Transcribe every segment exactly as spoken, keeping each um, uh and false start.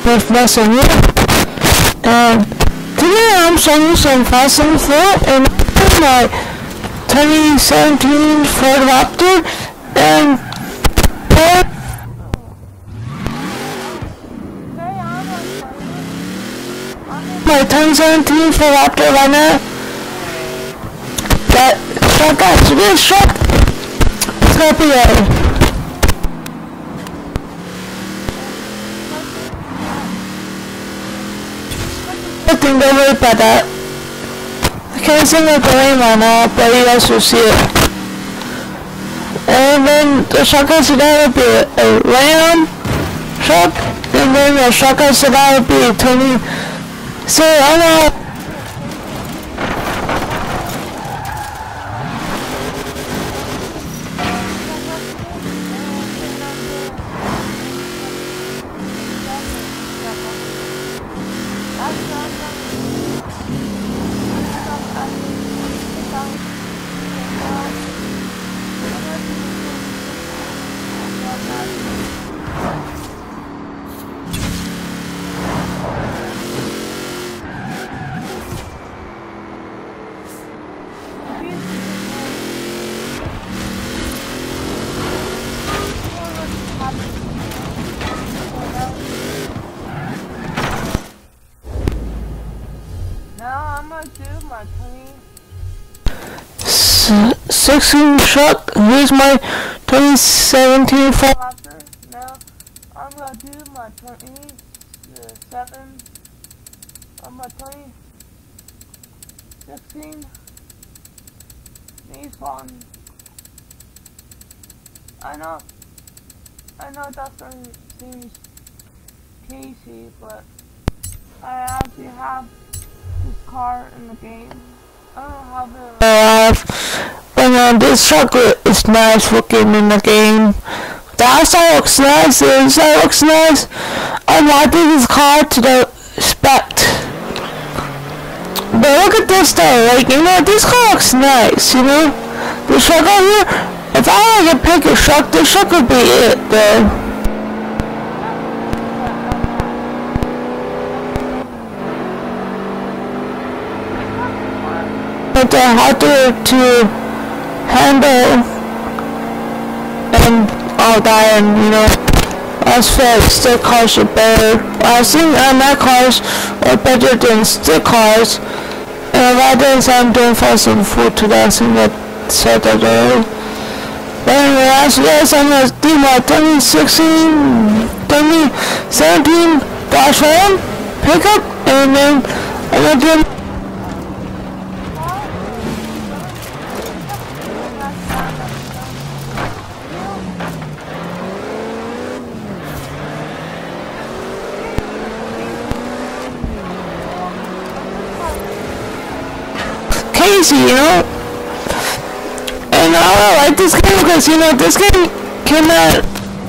with Messenger. And today I'm showing some fast and foot and my twenty seventeen Ford Raptor and my twenty seventeen Ford Raptor right now. That truck guys, this truck it's gonna be a don't worry about that. I can't sing it going right now, but you guys will see it. And then the shotgun sedan will be a Ram truck, and then the shotgun sedan will be a Tony. So I know. sixteen truck. Here's my twenty seventeen Ford Raptor. Now I'm gonna do my twenty-seven on my twenty sixteen Nissan. I know, I know that doesn't seem crazy, but I actually have this car in the game. I don't have it. Uh, and uh, this truck is nice looking in the game. The outside looks nice, the inside looks nice. I'm liking this car to the spec. But look at this though, like, you know, this car looks nice, you know? This truck over here, if I had to pick a truck, this truck would be it, though. But uh, harder to handle and all that, and you know, as for stick cars are better. I think uh, my cars are better than stick cars, and rather than I'm doing fast and food today, I think that said that already. But anyway, as guys, I'm gonna do my twenty sixteen, twenty seventeen Dash Ram pickup, and then I'm gonna do Casey, you know, and I like this game because, you know, this game came out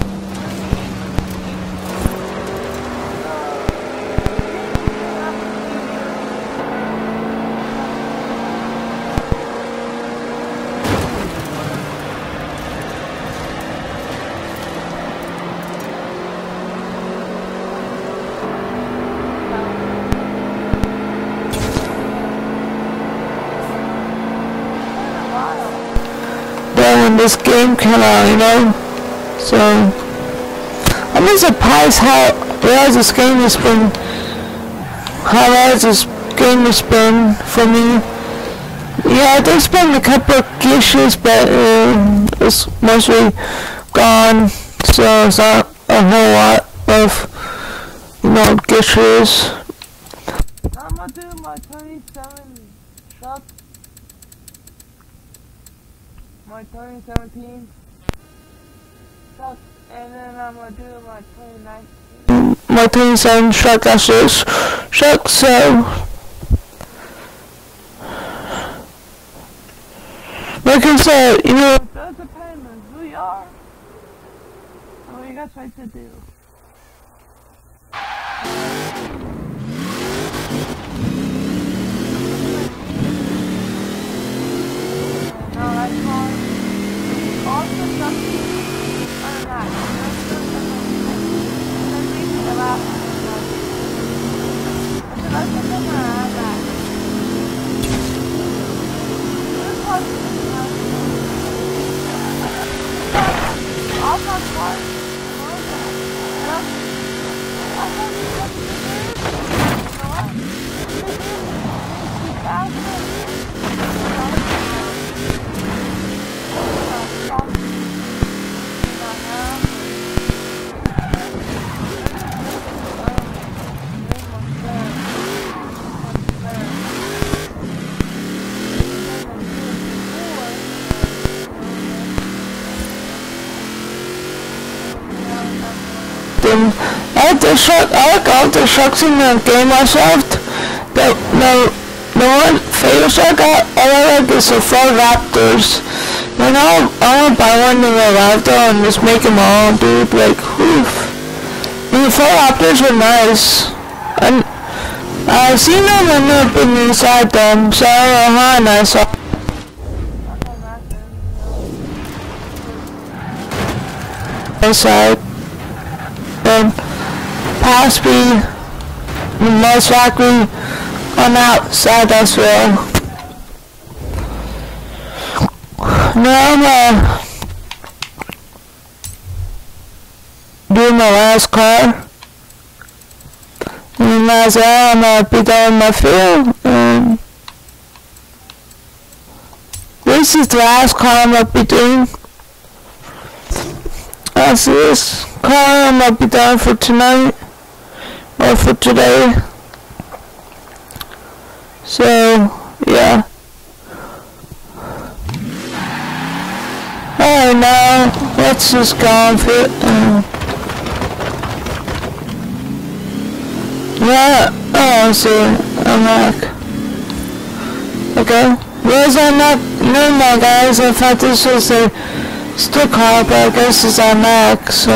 when this game came out, you know, so I'm just surprised how well this game has been, how well this game has been for me. Yeah, there's been a couple of glitches, but uh, it's mostly gone, so it's not a whole lot of, you know, glitches. I'm gonna do my twenty-seven truck. My twenty seventeen truck, and then I'm gonna do my twenty nineteen. My twenty seventeen truck, that's this truck, so like I said, you know, it does depend on who you are and what you guys like to do. I like the truck. I like all the trucks in the game myself. The the the one favorite truck I, I like is the Ford Raptors. And I I wanna buy one in the Raptor and just make them all, dude. Like, oof. And the Ford Raptors were nice. And I've seen them and I've been inside them, so I don't know how nice. Inside. And past me, most likely on the outside as well. Now I'm uh, doing my last car. And as well, I'm gonna be done with my field. And this is the last car I'm gonna be doing. That's this car I'm gonna be done for tonight or for today. So yeah. Alright, now let's just go on for it. Uh, yeah, oh, so I'm back. Okay, where's that not? No, my guys, I thought this was a still car, but I guess it's on Mac, so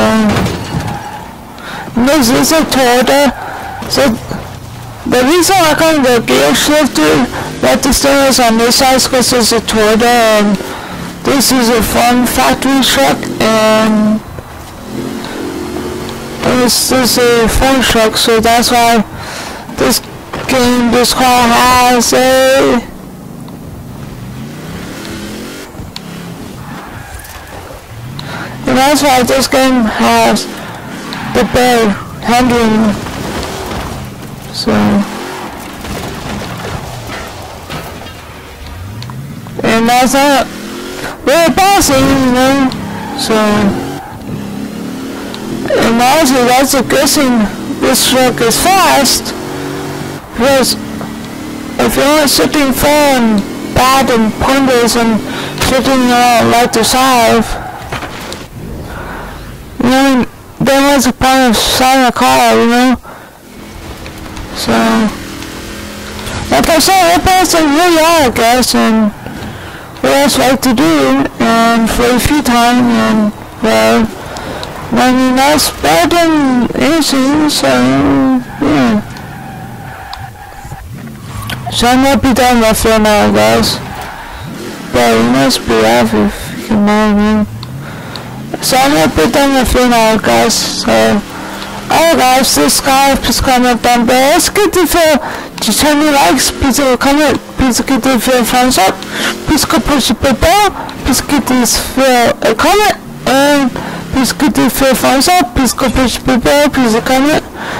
this is a Toyota. So the reason I got the gear shifter that the thing is on this side is because it's a Toyota, and this is a fun factory truck, and this is a fun truck, so that's why this game, this car has a And that's why this game has the better handling. So, and that's not really bossy, you know. So, and also that's a good thing. This truck is fast, because if you're sitting fun, bad and pointless and sitting uh, like the side. You know, there was a point of selling a car, you know. So, like I said, it was like really hard, I guess, and what else like to do, and for a few times, and well, I mean, that's better than anything, so, yeah. So I'm gonna be done with it now, guys. But you must be off if you can mind me. So I'm gonna be done with you now, guys. So, alright guys, this guy, please comment down below. Let's get the video. Just tell me likes, please leave a comment, please get the video thumbs up, please go push the bell, please get this video a comment, and please get the video thumbs up, please go push the bell, please a comment.